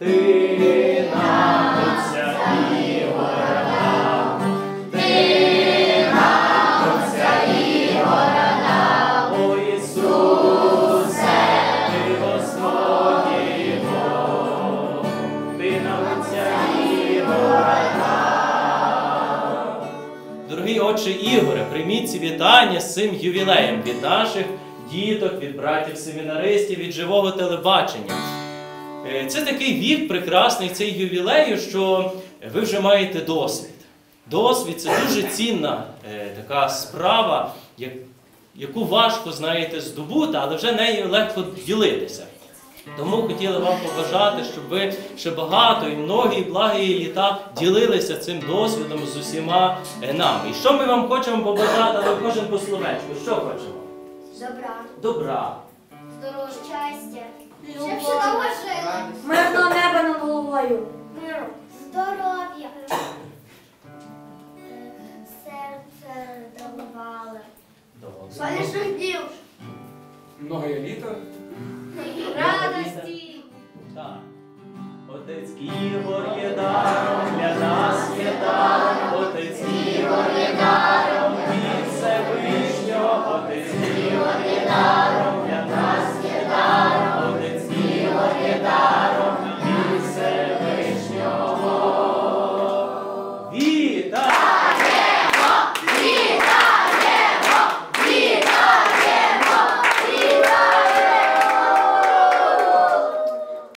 Ти нам, Отця Ігора дав, Ти нам, Отця Ігора дав, о Ісусе, Ти Господь Його, Ти нам Отця Ігора дав. Дорогий отче Ігоре, прийміть ці вітання з цим ювілеєм від наших діток, від братів-семінаристів, від живого телебачення. Це такий вік прекрасний, цей ювілею, що ви вже маєте досвід. Досвід – це дуже цінна така справа, яку важко, знаєте, здобути, але вже нею легко ділитися. Тому хотіли вам побажати, щоб ви ще багато і многі, і благі літа ділилися цим досвідом з усіма нами. І що ми вам хочемо побажати, але кожен по словечку. Що хочемо? Добра. Добра. Здоров'я. Щастя. Щоб всі довго жили. Мирного неба над головою. Миру. Здоров'я. Серце дарували. Сонячних днів. Многое літо. Радості. Так. Отець Ігор є даром, для нас є даром, Отець Ігор є даром.